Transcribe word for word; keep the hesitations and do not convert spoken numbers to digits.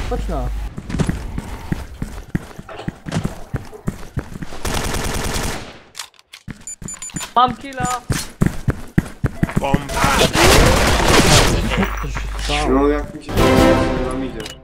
Chodź no. Mam killa! Bomb. No jak mi się podoba, nam idzie.